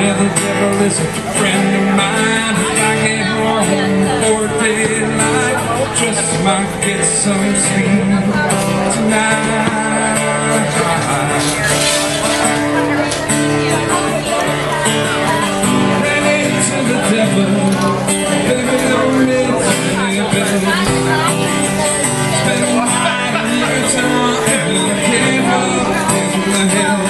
Yeah, the devil is a friend of mine. If I get home before daylight, just might get some sleep tonight. Ran into the devil, baby, don't need to be a devil. Spent a night in Utah, and I came up in the hill.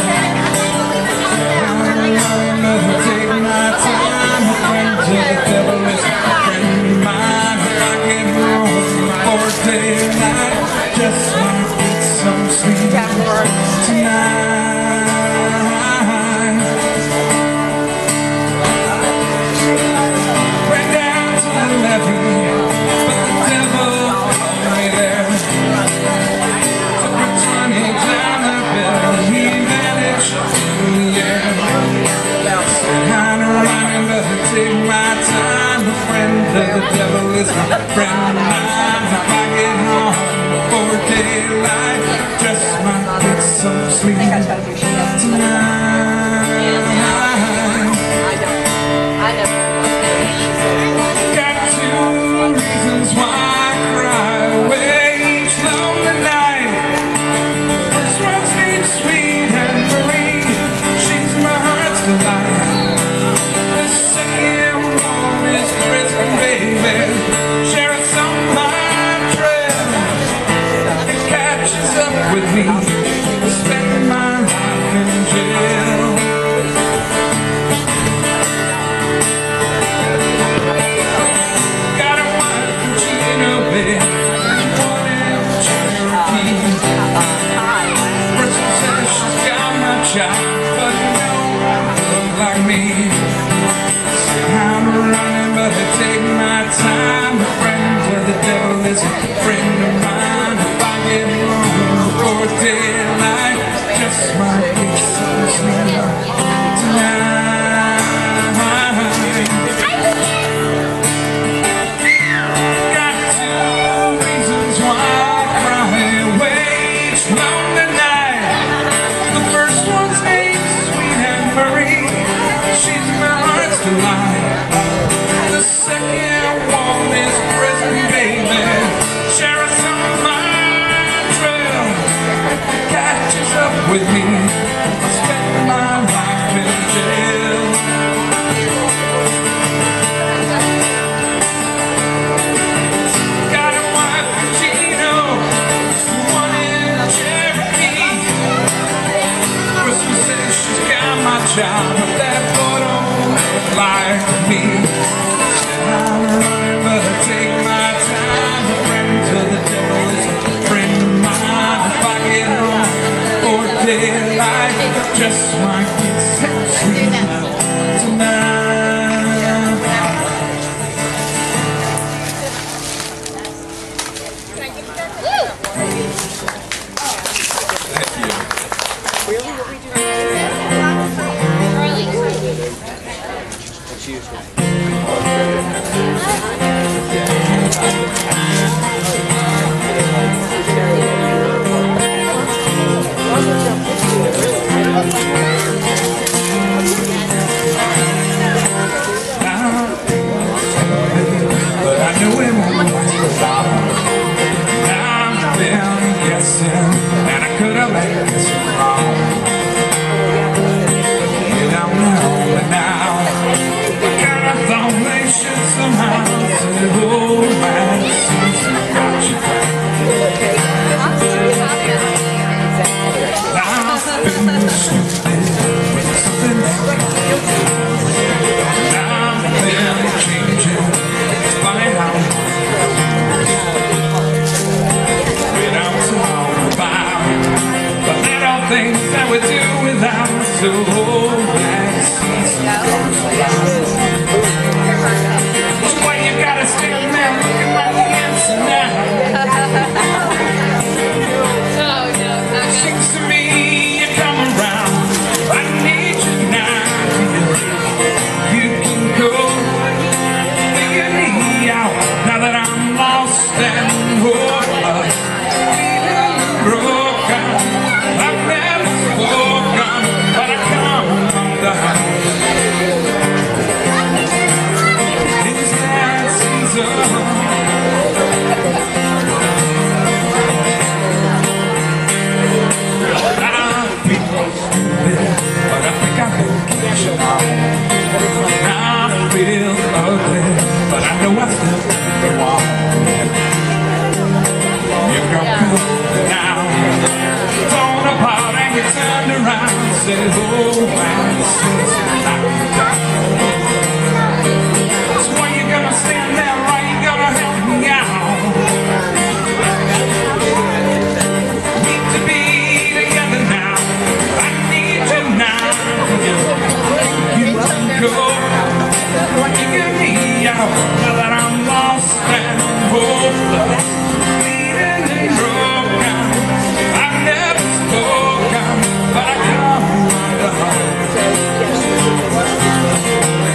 Take my time, friend, till the devil is a friend of mine. If I get home before daylight, just might get some sleep tonight. Ran down to the levee, but the devil caught me there. Took a 20-dollar bill, he vanished in the air. Take my time, a friend of the devil is my friend of mine. If I get home before daylight, just might get some sleep tonight. Got two reasons why I cry away each lonely night. First one's named Sweet and Marie, she's my heart's delight. With me, spend my life in jail. Got a wife in Gino Bay, one in Cherokee. Person says she's got my child, but no one look like me. I'm running, but I take my time. A friend of the devil is a friend of mine. If I get home before daylight, just might get some sleep tonight. Got two reasons why I cry away each lonely night. The first one's named Sweet and Marie, she's my heart's delight. The second one is prison baby, share some of my trail. Catches up with me, I spend my life in jail. Got a wife in Gino, one in Cherokee. Christmas says she's got my child, but that boy don't look like me. I'm running, but I take my time. A friend to the devil is a friend of mine. If I get home before daylight, just might get some sleep tonight. Thank you. Really? What we doing? That's usual. But I knew it won't stop. I've been guessing, and I could have let this wrong. You don't know me now. I kind of thought they should somehow say, oh, man, since I got you back. I've been stupid with something that I've been changing. It's funny how we don't talk about the little things that we do without. So let's see some cars around. Why you gotta stand there looking like the answer now? Seems to me you come around. I need you now. You can go figure me out now that I'm lost and hopeless, feeling broken. I've never spoken, but I come around, said, oh, man, so when you gonna stand there right, you gonna help me out. Need to be together now, I need you now. You can go, you get me out, now that I'm lost and hopeless, bleeding and broken. I've never spoken, but I come to home.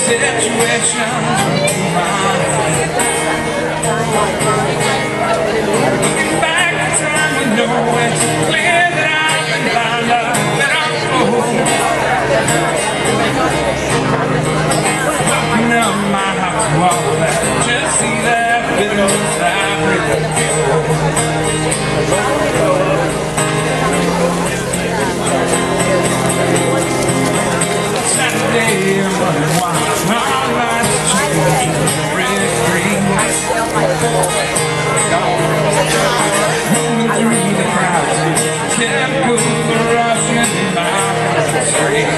situations with mine. Looking back in time, you know it's clear that I've been blind, that I'm fooled. Open up my heart to all that, just see that bitterness I've really Saturday, I'm running wild, my life's changed, red green. Moving through the crowds, chemicals are rushing in my street.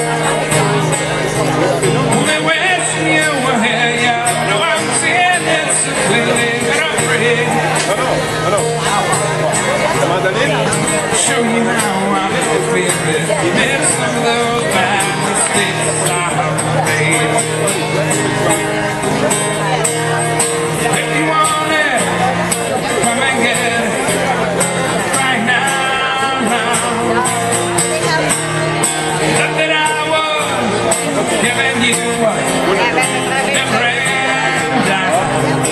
Only wishing you were here, yeah, I know I'm seeing it so clearly, but I'm afraid. Show you how I feel it, miss some of those bad mistakes I've made. If you want it, come and get it right now. Not that I was giving you them ran down.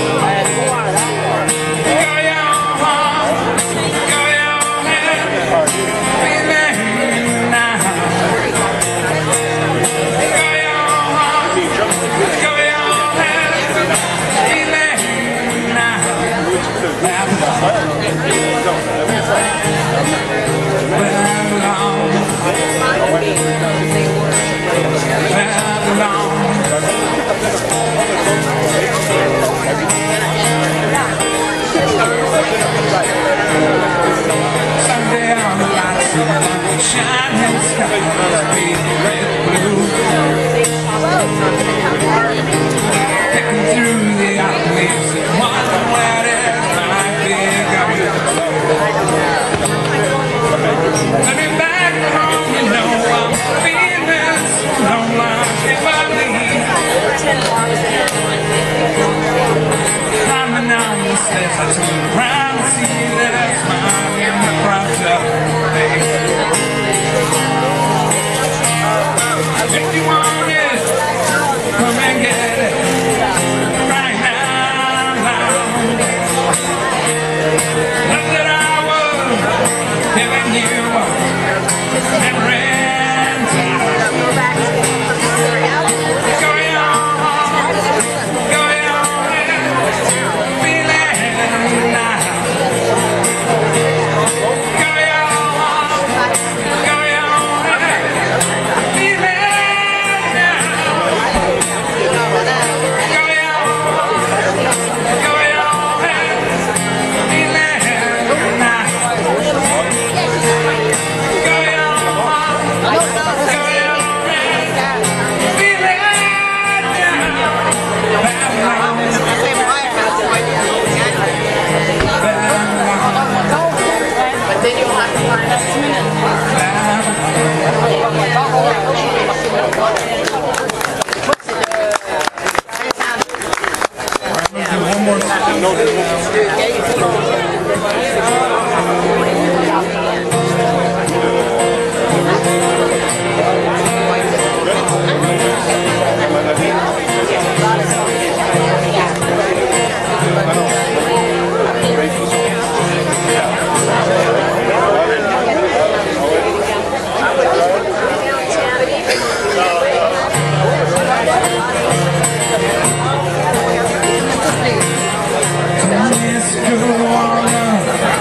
Someday I'll light some shining skies, be red blue. Picking through the outleaves and wondering where it might be going. Coming back home, you know I'm feeling so lonely. If I leave, climbing down the stairs, I turn around and see that smile in the front of me. If you want it, come and get it right now. Not that I was giving you and ran down. Going on, feeling now. Let's go on.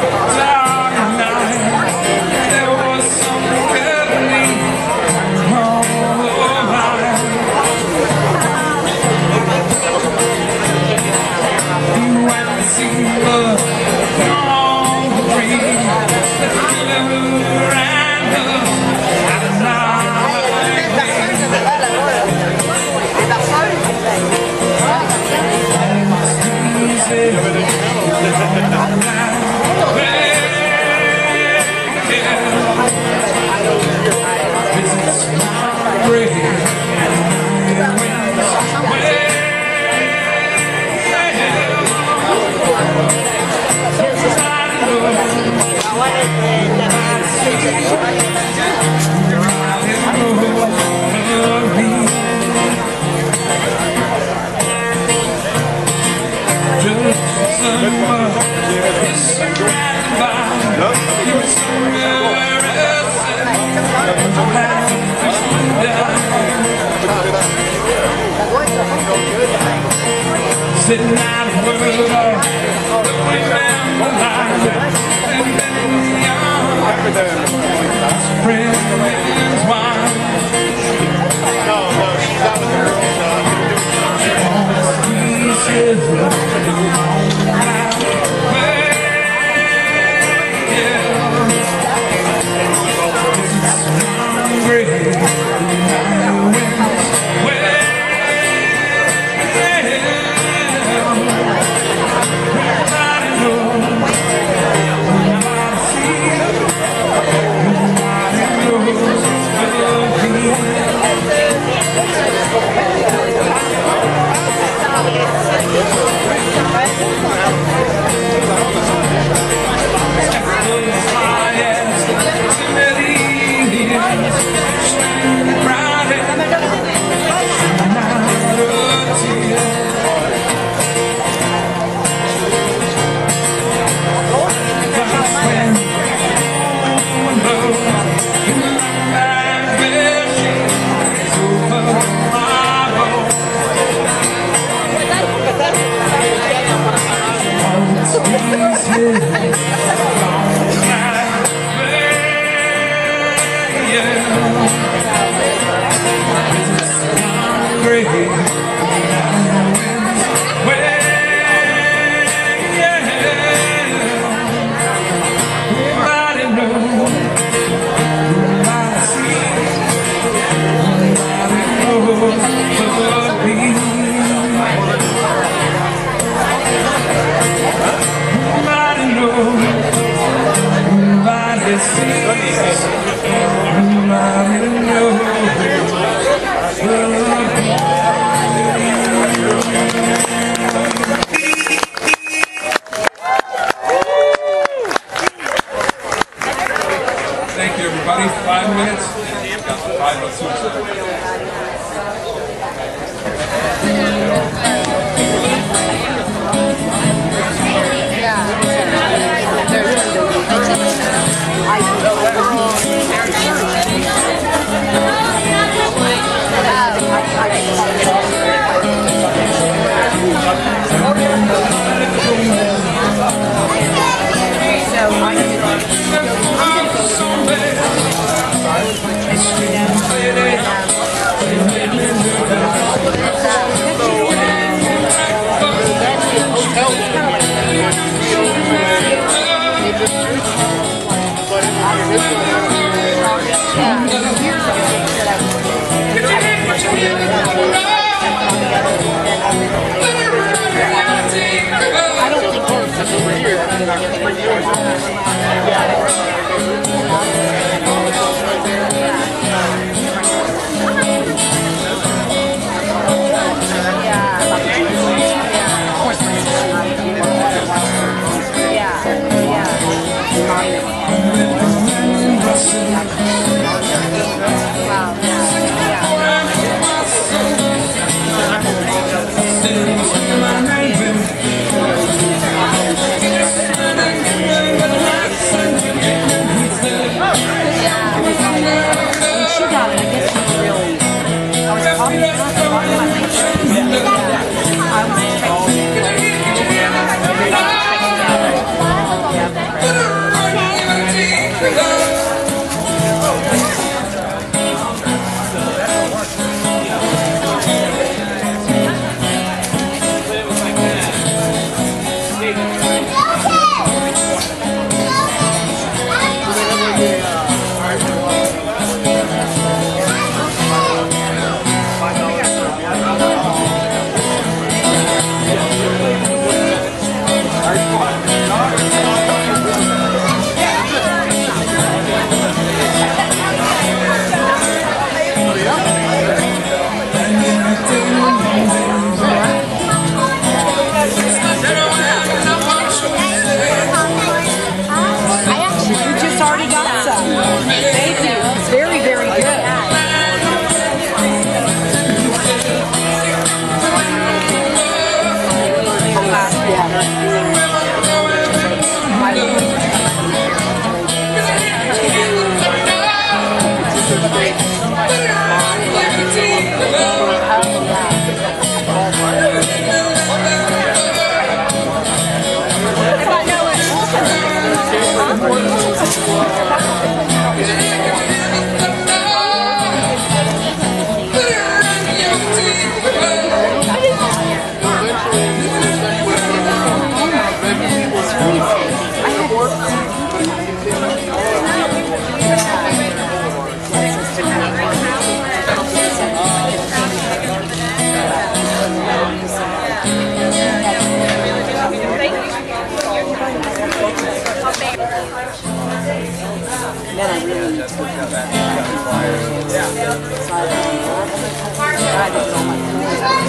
Sitting out of world, looking down the line, and then friends wine. No, she's out with the girls.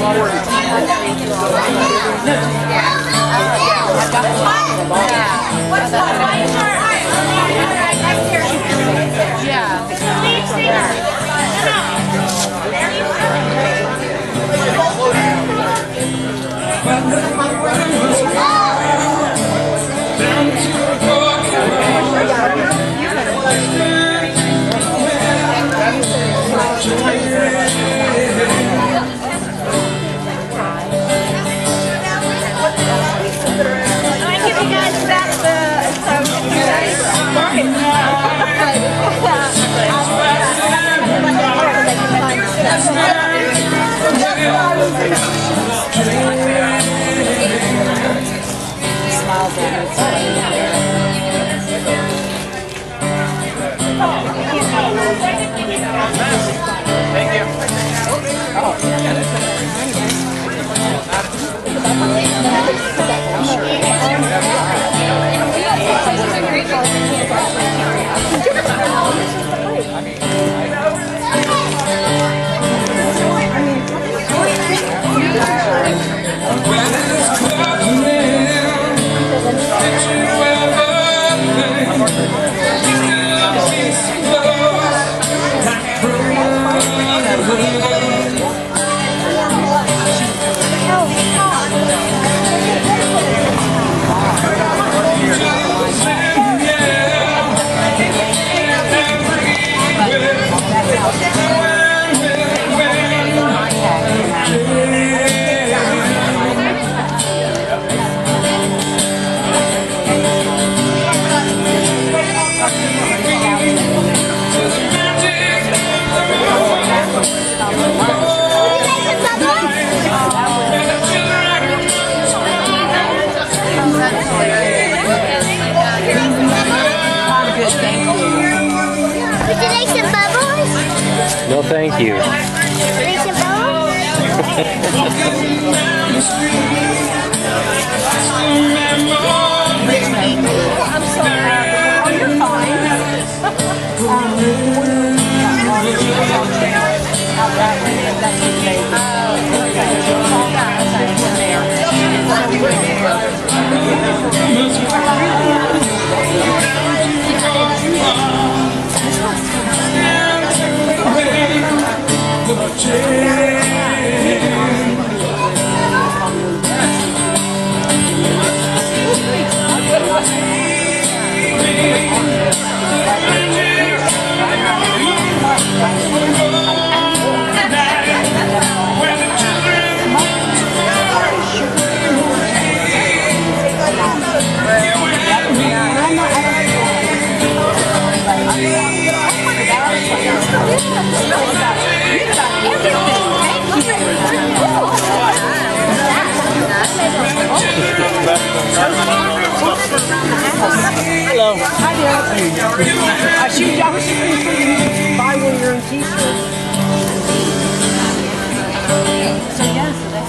No, thank you. I'm sorry. Oh, you're fine. Hello. Hi there. I was just buy one of your own t-shirts. So yeah, so that's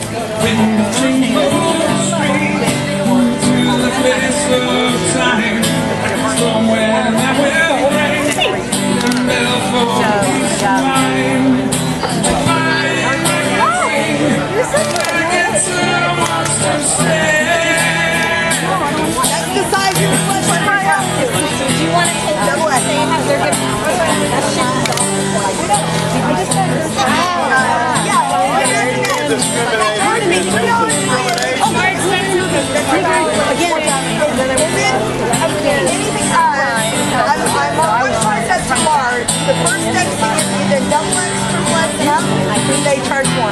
the first next thing is either double extra plus and up, and they charge more.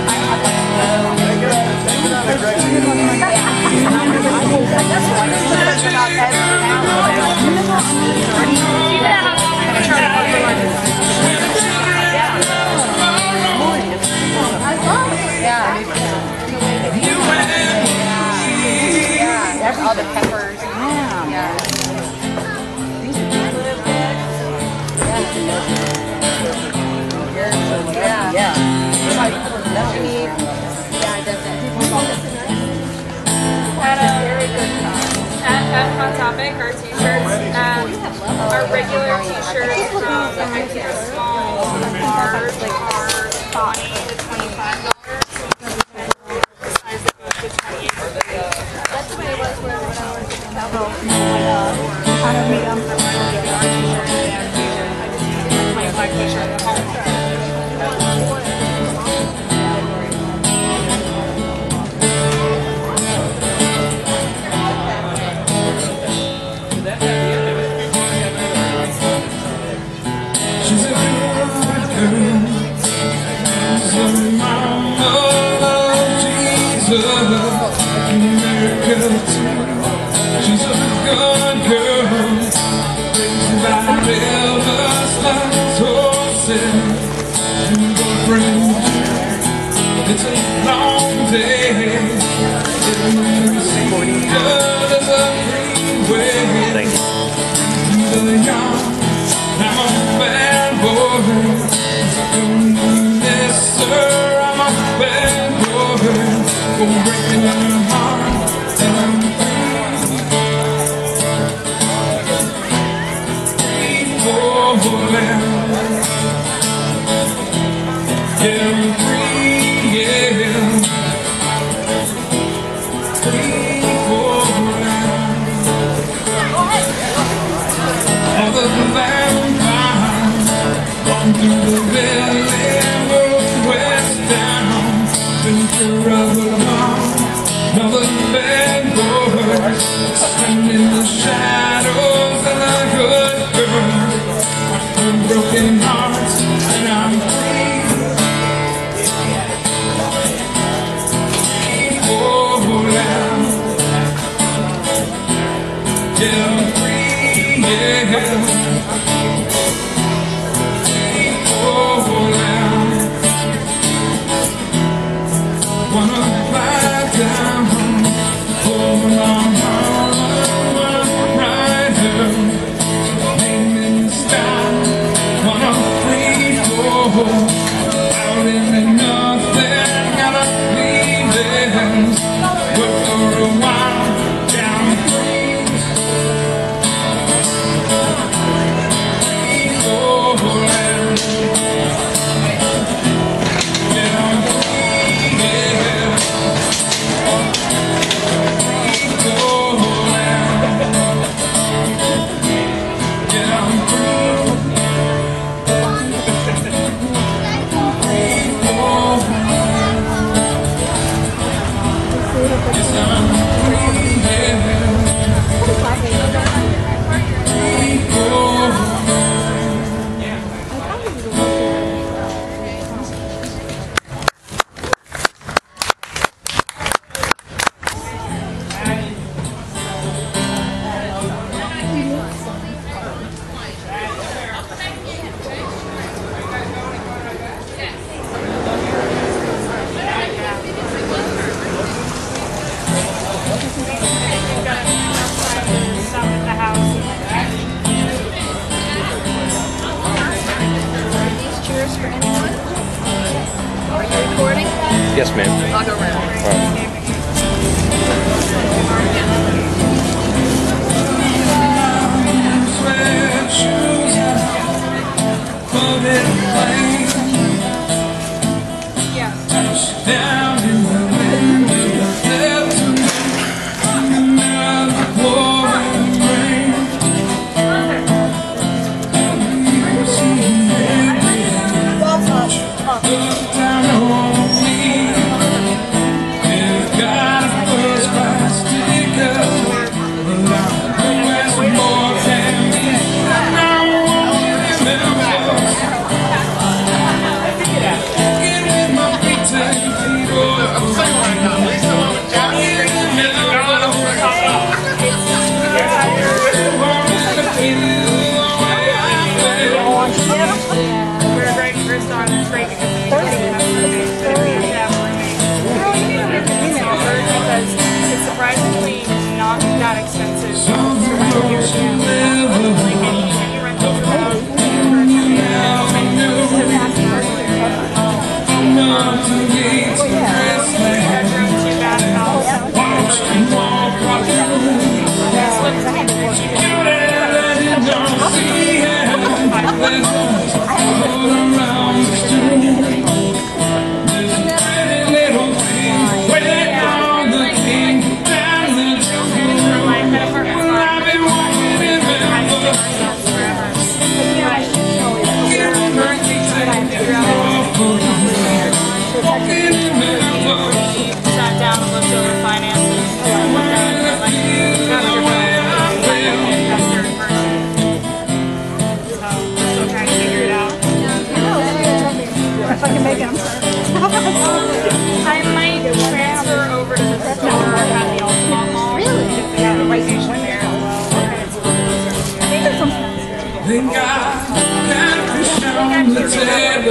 All the peppers. Yeah. At Hot Topic, our t-shirts, our regular t-shirts, the small are $20 to $25. her too. She's a good girl, raised by rivers like horses. You go bring it's a long day. It's good as a freeway. Thank you. I'm a bad boy. Yes, sir, I'm a bad boy. For breaking your heart, and I'm free for land. Yeah, I'm free, yeah. Free for land. All the vampires on through the village, west down, center of the mall. All the bad boys stand in the shadows, and the good girls with broken hearts, and I'm free. Free for land. Yeah, I'm free, yeah. Wanna fly down, hold on, rider, name in the sky. Wanna free fall, out in nothing, gotta leave this. Work for a while, down free for land. Yeah, I'm free, yeah. Yes, ma'am. I'll go around. Down in the wind, left to me, another pouring rain. You see me, look down on me.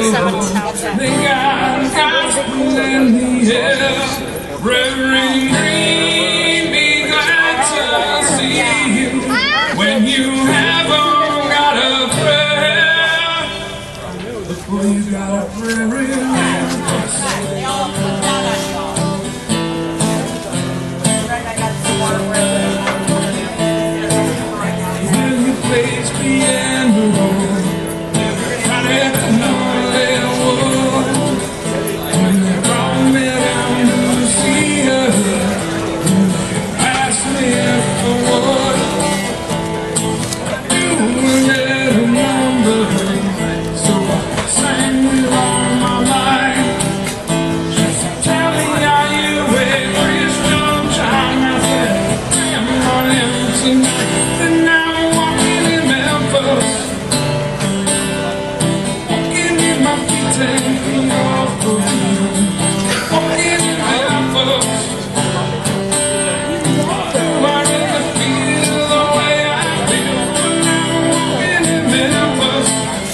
They got gospel in the air. Reverend Green, be glad to see you when you haven't got a prayer. Before you got a prayer in when you plays piano, right at the Northern Wood, when they brought me down to see her, asked me for what you get a number, so I sang with all my might. She said, tell me, are you a Christian child? I said, damn, I am tonight. And now I'm walking in Memphis, walking in my feet taking off the wheel, walking in Memphis. I really feel the way I feel when I'm walking in Memphis,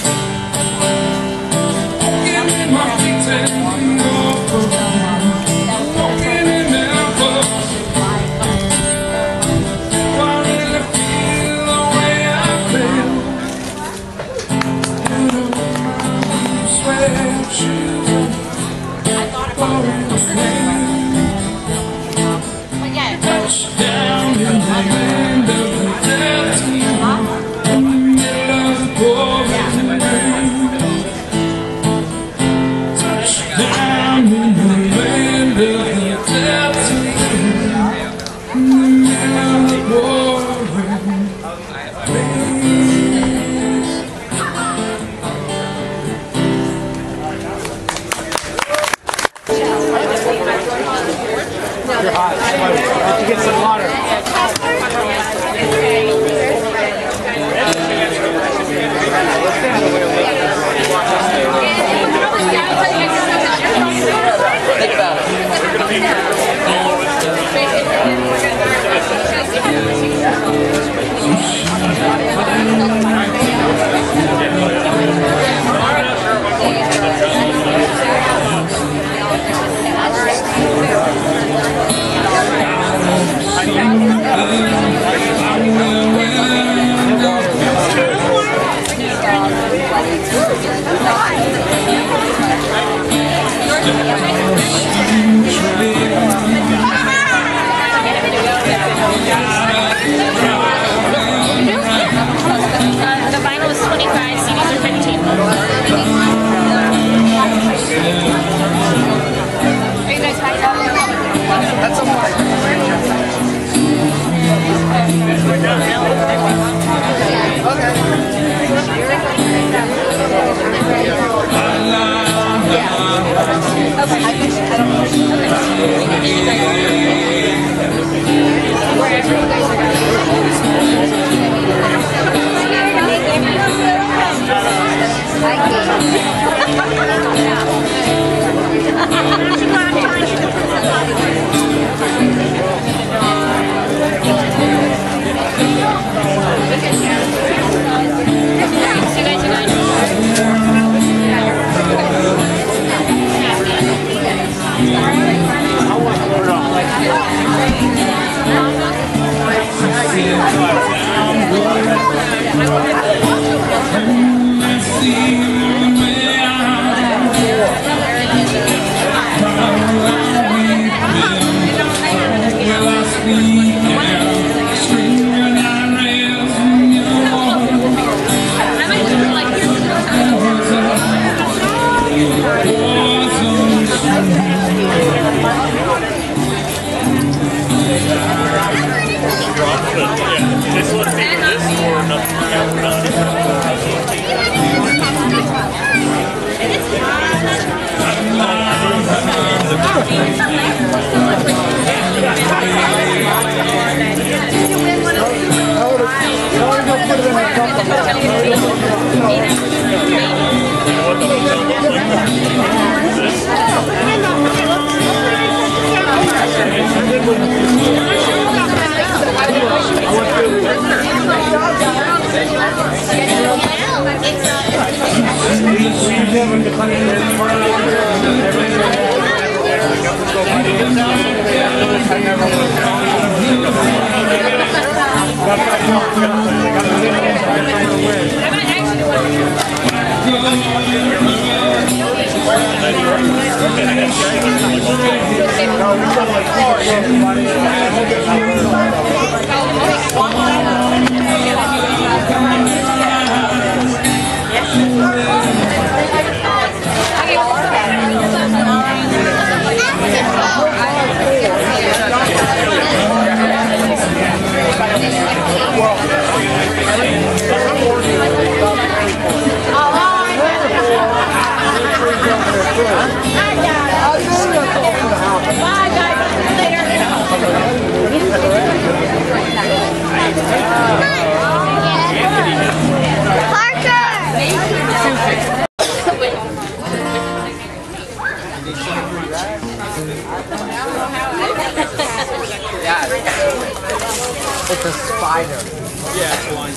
walking in my feet taking off the wheel, walking in Memphis. I really feel the way I feel. You know, sweat shoes falling away. Touchdown in the land of the dirty, in the middle of the pouring rain. Touchdown in the land of the dirty, in the middle of the pouring rain. You're hot. Why don't you get some water? Think about it. The vinyl is 25, CDs are 15. Are you guys packed up? That's a mark. It's It's a spider. Yeah, it's one.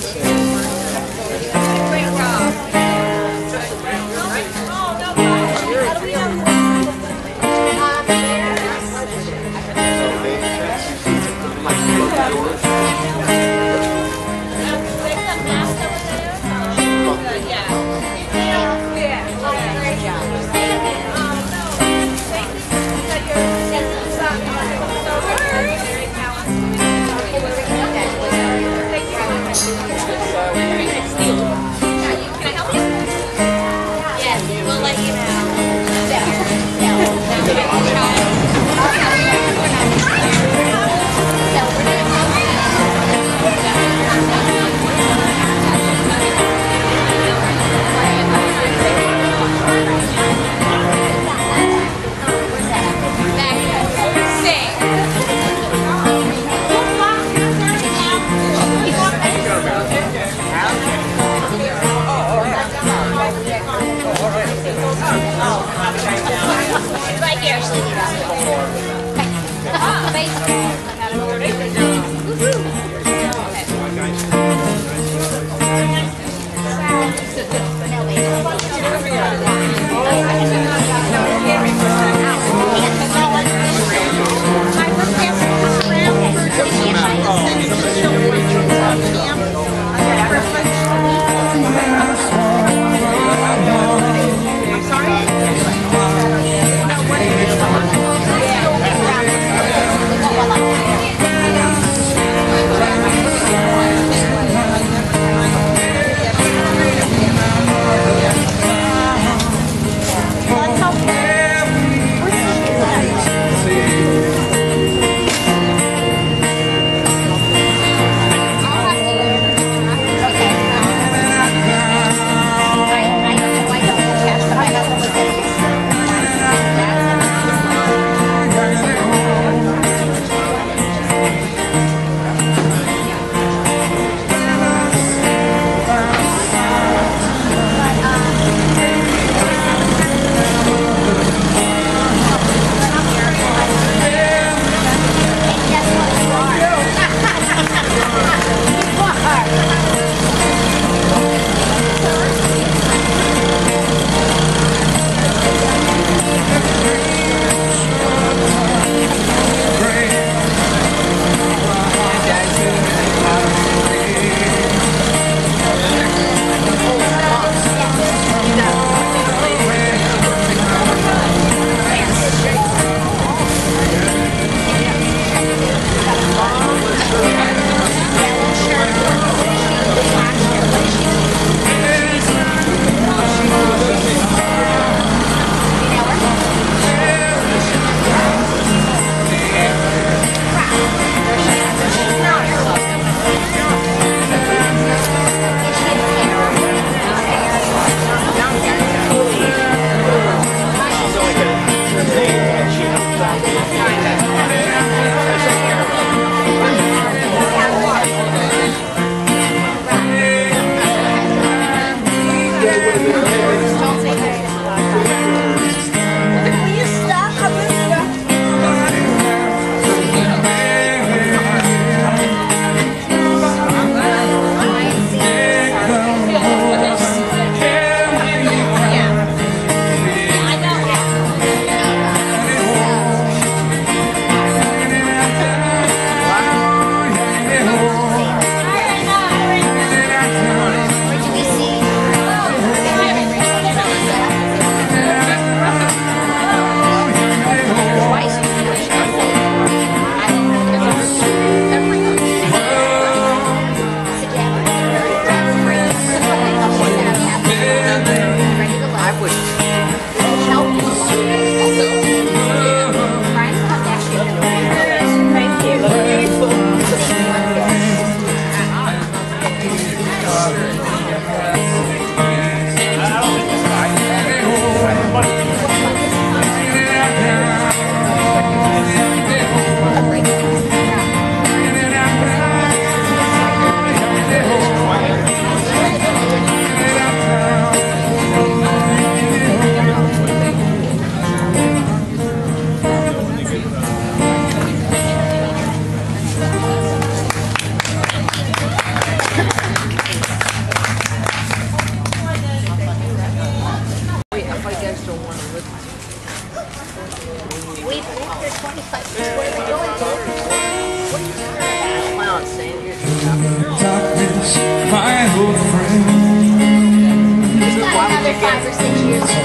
Darkness, my old friend. Another 5 or 6 years to go.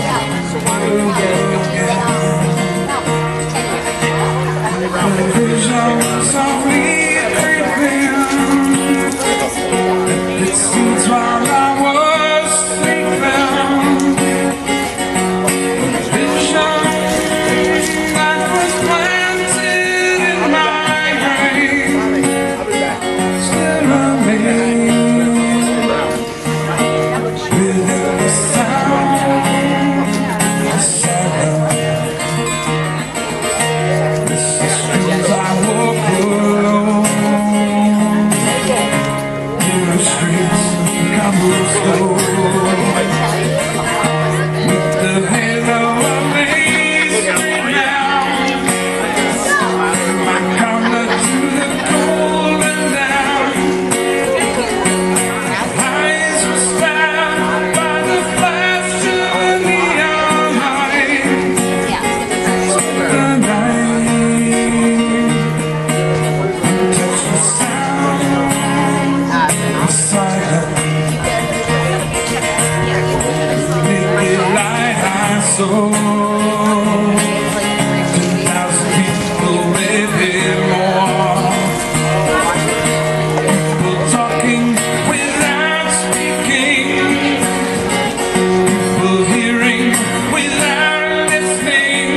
Visions softly creeping. It seems while I was sleeping. Vision that was planted in my brain still remains with the sound of silence. I walk alone in the streets, cobblestone, with the halo of Main Street now. My collar to the golden dawn. Eyes were stabbed by the flash of a neon light. The night. Touch the sound of silence. Naked light I saw 10,000 people, maybe more. People talking without speaking. People hearing without listening.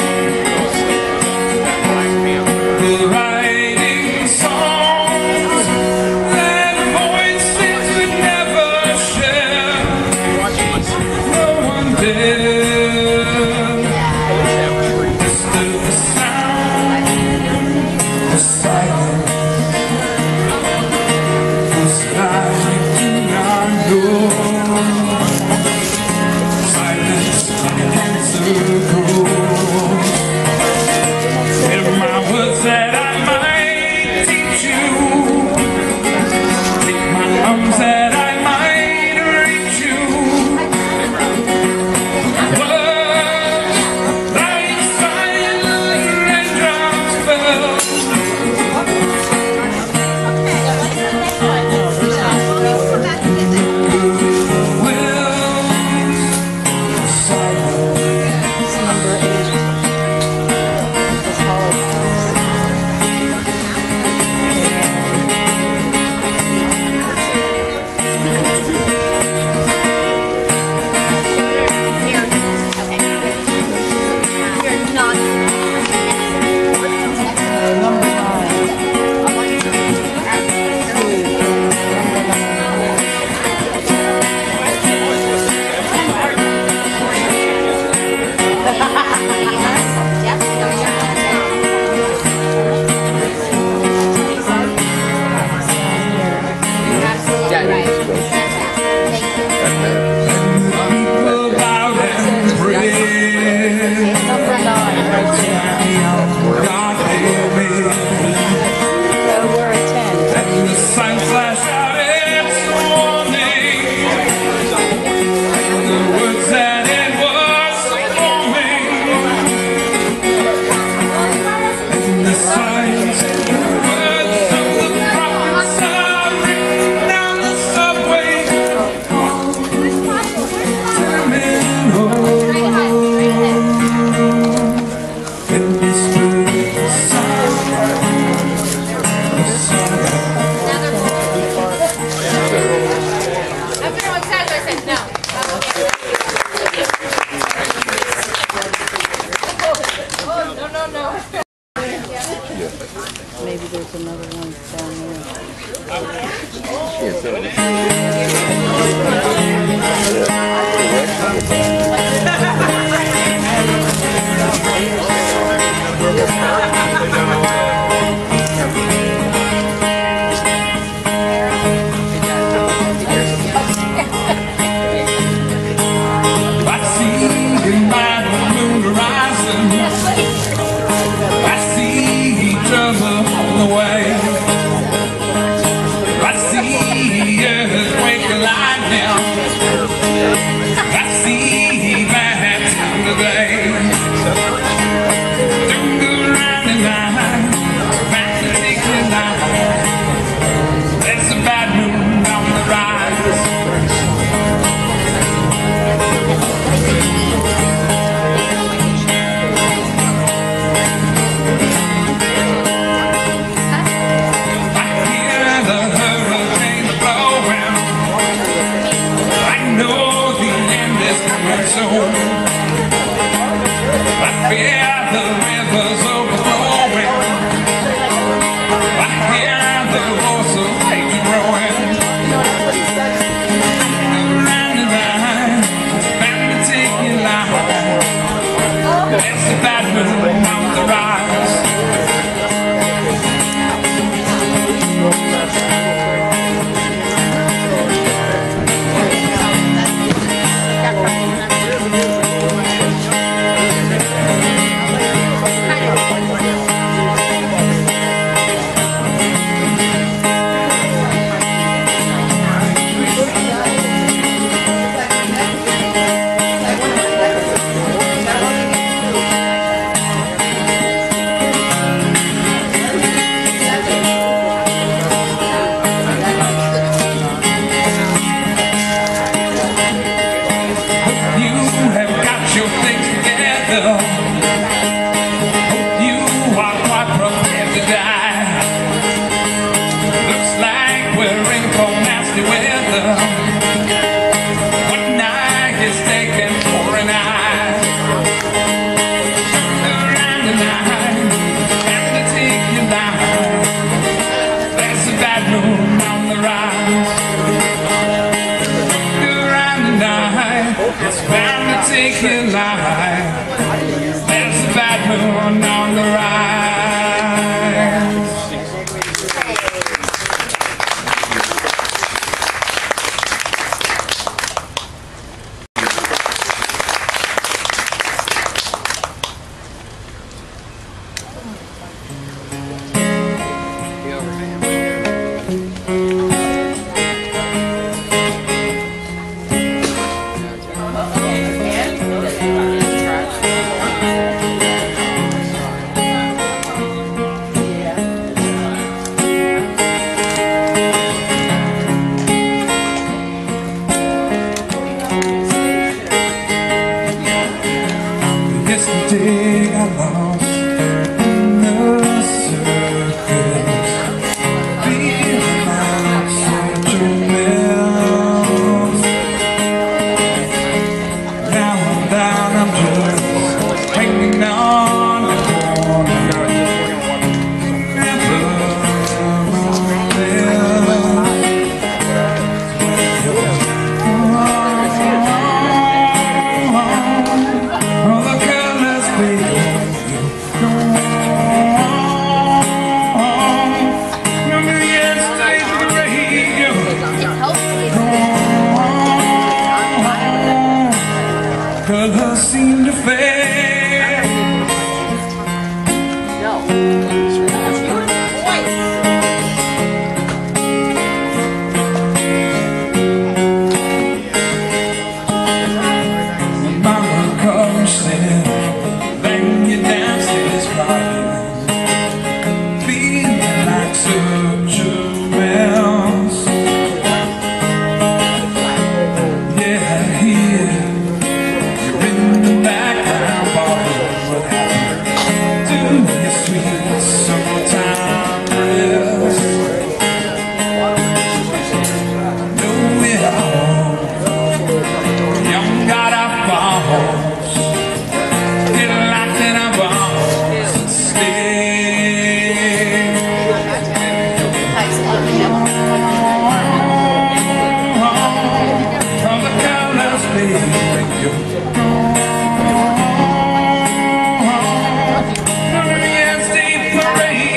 People writing songs that voices would never share. No one did. Still the sound of silence. This life you do not know. Silence cancer grows. If my words that I might teach you, take my arms that I might reach you. Words like silent raindrops fell. Wills silent. Maybe there's another one down I see by the moon horizon, I see each other on the way. I see earthquake lightning, I see that today. Don't go around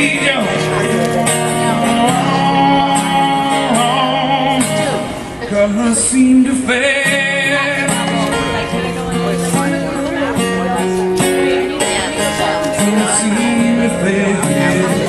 need you. Colors seem to fade. Colors seem to fade.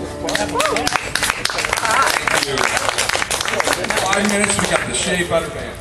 Minutes, we got the Shea Butter Band.